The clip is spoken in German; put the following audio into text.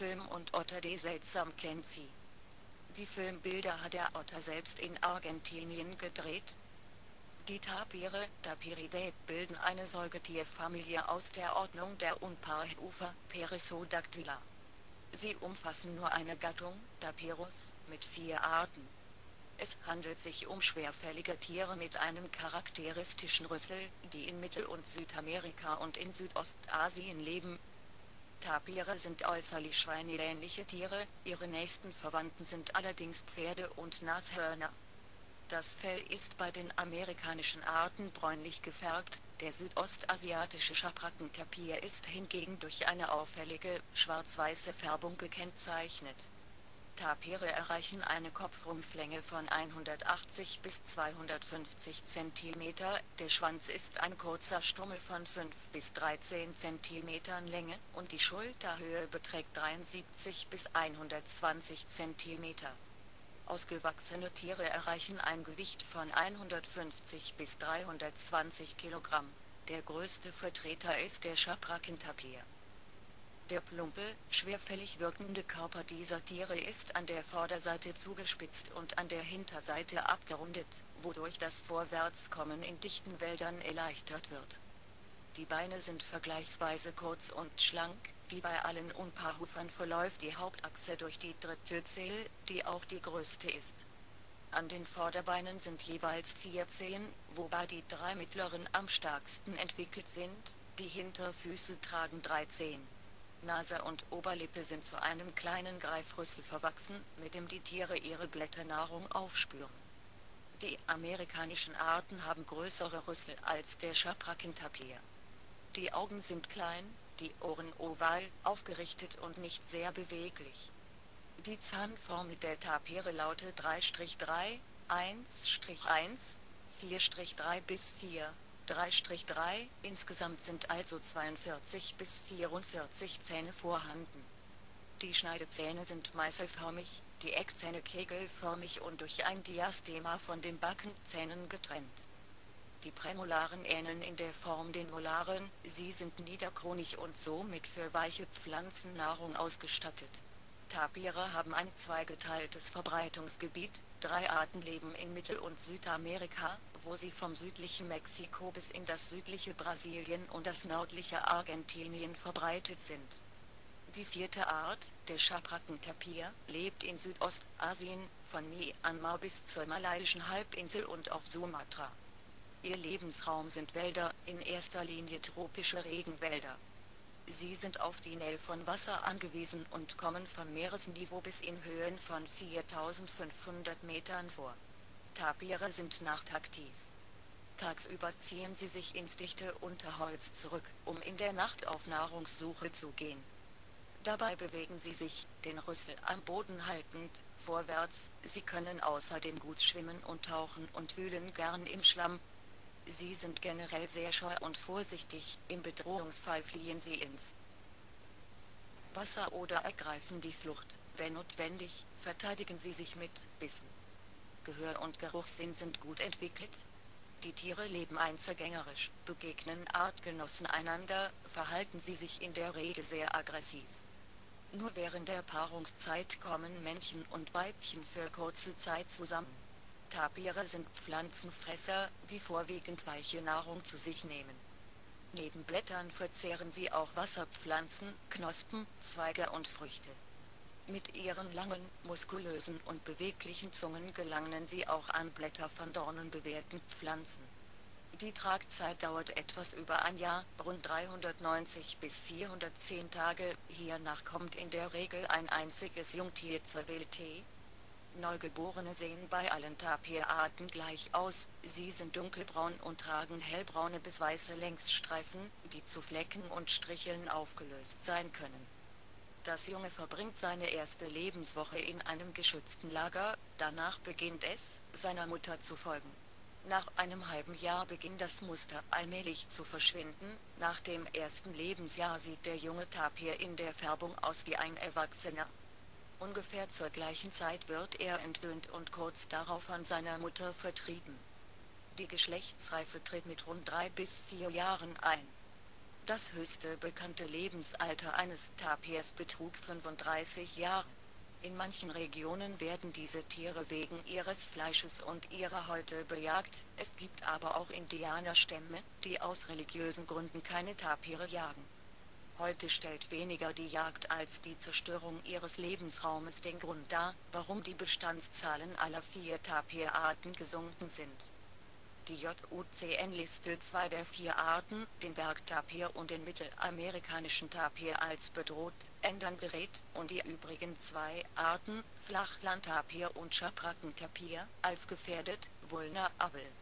Film und Otter de seltsam kennt sie. Die Filmbilder hat der Otter selbst in Argentinien gedreht. Die Tapire, Tapiridae, bilden eine Säugetierfamilie aus der Ordnung der Unpaarhufer, Perissodactyla. Sie umfassen nur eine Gattung, Tapirus, mit 4 Arten. Es handelt sich um schwerfällige Tiere mit einem charakteristischen Rüssel, die in Mittel- und Südamerika und in Südostasien leben. Tapire sind äußerlich schweineähnliche Tiere, ihre nächsten Verwandten sind allerdings Pferde und Nashörner. Das Fell ist bei den amerikanischen Arten bräunlich gefärbt, der südostasiatische Schabrackentapir ist hingegen durch eine auffällige, schwarz-weiße Färbung gekennzeichnet. Tapire erreichen eine Kopfrumpflänge von 180 bis 250 cm, der Schwanz ist ein kurzer Stummel von 5 bis 13 cm Länge, und die Schulterhöhe beträgt 73 bis 120 cm. Ausgewachsene Tiere erreichen ein Gewicht von 150 bis 320 kg. Der größte Vertreter ist der Schabrackentapir. Der plumpe, schwerfällig wirkende Körper dieser Tiere ist an der Vorderseite zugespitzt und an der Hinterseite abgerundet, wodurch das Vorwärtskommen in dichten Wäldern erleichtert wird. Die Beine sind vergleichsweise kurz und schlank, wie bei allen Unpaarhufern verläuft die Hauptachse durch die Drittelzeh, die auch die größte ist. An den Vorderbeinen sind jeweils 4 Zehen, wobei die 3 mittleren am stärksten entwickelt sind, die Hinterfüße tragen 3 Zehen. Nase und Oberlippe sind zu einem kleinen Greifrüssel verwachsen, mit dem die Tiere ihre Blätternahrung aufspüren. Die amerikanischen Arten haben größere Rüssel als der Schabrackentapir. Die Augen sind klein, die Ohren oval, aufgerichtet und nicht sehr beweglich. Die Zahnform der Tapire lautet 3-3, 1-1, 4-3 bis 4, 3-3, insgesamt sind also 42 bis 44 Zähne vorhanden. Die Schneidezähne sind meißelförmig, die Eckzähne kegelförmig und durch ein Diastema von den Backenzähnen getrennt. Die Prämolaren ähneln in der Form den Molaren, sie sind niederkronig und somit für weiche Pflanzennahrung ausgestattet. Tapire haben ein zweigeteiltes Verbreitungsgebiet, 3 Arten leben in Mittel- und Südamerika, wo sie vom südlichen Mexiko bis in das südliche Brasilien und das nördliche Argentinien verbreitet sind. Die 4. Art, der Schabrackentapir, lebt in Südostasien, von Myanmar bis zur malaiischen Halbinsel und auf Sumatra. Ihr Lebensraum sind Wälder, in erster Linie tropische Regenwälder. Sie sind auf die Nähe von Wasser angewiesen und kommen von Meeresniveau bis in Höhen von 4500 Metern vor. Tapire sind nachtaktiv. Tagsüber ziehen sie sich ins dichte Unterholz zurück, um in der Nacht auf Nahrungssuche zu gehen. Dabei bewegen sie sich, den Rüssel am Boden haltend, vorwärts. Sie können außerdem gut schwimmen und tauchen und wühlen gern im Schlamm. Sie sind generell sehr scheu und vorsichtig, im Bedrohungsfall fliehen sie ins Wasser oder ergreifen die Flucht, wenn notwendig, verteidigen sie sich mit Bissen. Gehör und Geruchssinn sind gut entwickelt. Die Tiere leben einzelgängerisch, begegnen Artgenossen einander, verhalten sie sich in der Regel sehr aggressiv. Nur während der Paarungszeit kommen Männchen und Weibchen für kurze Zeit zusammen. Tapire sind Pflanzenfresser, die vorwiegend weiche Nahrung zu sich nehmen. Neben Blättern verzehren sie auch Wasserpflanzen, Knospen, Zweige und Früchte. Mit ihren langen, muskulösen und beweglichen Zungen gelangen sie auch an Blätter von dornenbewehrten Pflanzen. Die Tragzeit dauert etwas über ein Jahr, rund 390 bis 410 Tage, hiernach kommt in der Regel ein einziges Jungtier zur Welt. Neugeborene sehen bei allen Tapirarten gleich aus, sie sind dunkelbraun und tragen hellbraune bis weiße Längsstreifen, die zu Flecken und Stricheln aufgelöst sein können. Das Junge verbringt seine erste Lebenswoche in einem geschützten Lager, danach beginnt es, seiner Mutter zu folgen. Nach einem halben Jahr beginnt das Muster allmählich zu verschwinden, nach dem ersten Lebensjahr sieht der junge Tapir in der Färbung aus wie ein Erwachsener. Ungefähr zur gleichen Zeit wird er entwöhnt und kurz darauf von seiner Mutter vertrieben. Die Geschlechtsreife tritt mit rund 3 bis 4 Jahren ein. Das höchste bekannte Lebensalter eines Tapirs betrug 35 Jahre. In manchen Regionen werden diese Tiere wegen ihres Fleisches und ihrer Häute bejagt, es gibt aber auch Indianerstämme, die aus religiösen Gründen keine Tapire jagen. Heute stellt weniger die Jagd als die Zerstörung ihres Lebensraumes den Grund dar, warum die Bestandszahlen aller 4 Tapirarten gesunken sind. Die IUCN listet 2 der 4 Arten, den Bergtapir und den mittelamerikanischen Tapir als bedroht, Änderngerät, und die übrigen 2 Arten, Flachlandtapir und Schabrackentapir, als gefährdet, vulnerable.